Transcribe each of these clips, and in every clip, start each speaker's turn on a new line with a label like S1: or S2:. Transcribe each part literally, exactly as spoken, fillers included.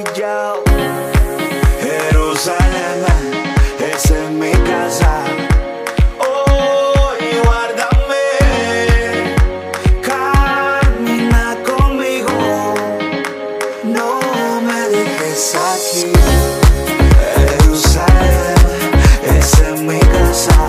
S1: Yo, Jerusalén, esa es mi casa. Hoy guárdame, camina conmigo, no me dejes aquí. Jerusalén, esa es mi casa.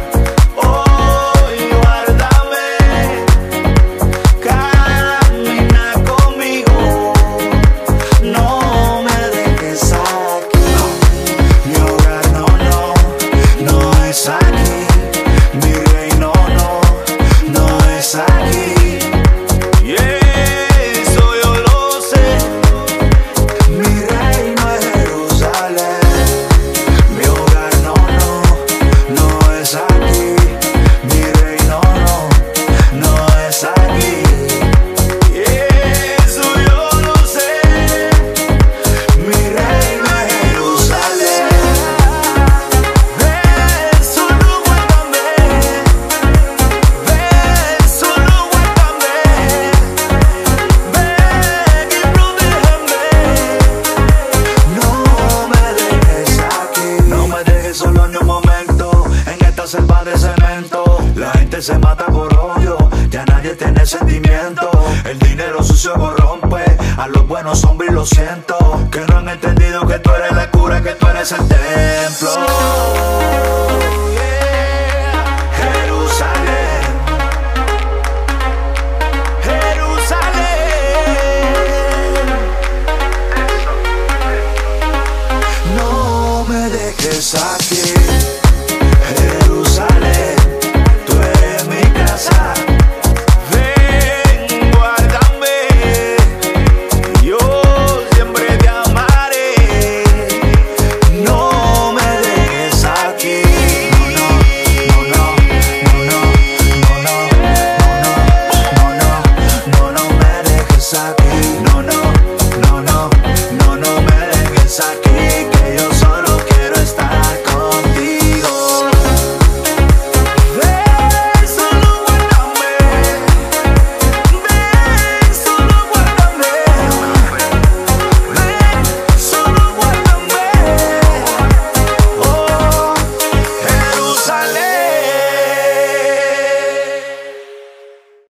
S1: Solo ni un momento en esta selva de cemento. La gente se mata por odio, ya nadie tiene sentimiento. El dinero sucio corrompe a los buenos hombres, lo siento. Que no han entendido que tú eres la cura, que tú eres el templo.